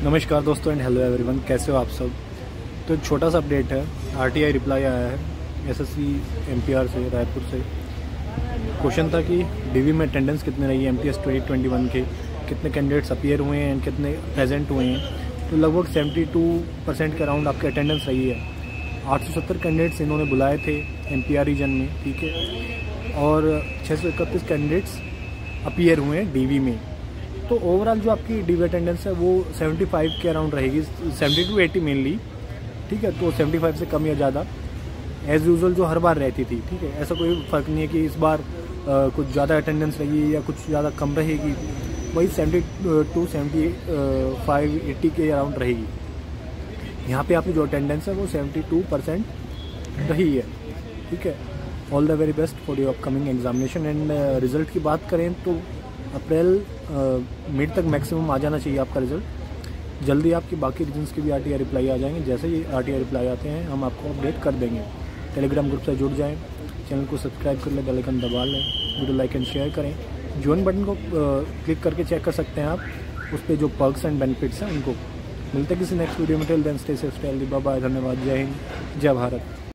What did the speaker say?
नमस्कार दोस्तों and hello everyone, कैसे हो आप सब। तो एक छोटा सा अपडेट है। आरटीआई रिप्लाई आया है एसएससी एमपीआर से, रायपुर से। क्वेश्चन था कि डीवी में अटेंडेंस कितने रही है एमटीएस 2021 के, कितने कैंडिडेट्स अपीयर हुए हैं, कितने प्रेजेंट हुए हैं। तो लगभग 72% के अराउंड आपकी अटेंडेंस रही है। 870 कैंडिडेट्स इन्होंने बुलाए थे एमपीआर रीजन में, ठीक है, और 631 कैंडिडेट्स अपीयर हुए हैं डीवी में। तो ओवरऑल जो आपकी डीवी अटेंडेंस है वो 75 के अराउंड रहेगी, 70 to 80 मेनली, ठीक है। तो 75 से कम या ज़्यादा एज़ यूजुअल जो हर बार रहती थी, ठीक है। ऐसा कोई फ़र्क नहीं है कि इस बार कुछ ज़्यादा अटेंडेंस रहेगी या कुछ ज़्यादा कम रहेगी, वही 70 to 75, 80 के अराउंड रहेगी। यहाँ पे आपकी जो अटेंडेंस है वो 72% रही है, ठीक है। All the very best for your upcoming examination. And result की बात करें तो अप्रैल मिड तक मैक्सिमम आ जाना चाहिए आपका रिज़ल्ट। जल्दी आपकी बाकी रीजन्स के भी आरटीआई रिप्लाई आ जाएंगे। जैसे ही आरटीआई रिप्लाई आते हैं हम आपको अपडेट कर देंगे। टेलीग्राम ग्रुप से जुड़ जाएं, चैनल को सब्सक्राइब कर लें, बेल आइकन दबा लें, वीडियो लाइक एंड शेयर करें। ज्वाइन बटन को क्लिक करके चेक कर सकते हैं आप, उस पर जो पर्क्स एंड बेनिफिट्स हैं उनको। मिलते हैं किसी नेक्स्ट वीडियो में। Till then stay safe, stay healthy, bye bye, धन्यवाद, जय हिंद, जय भारत।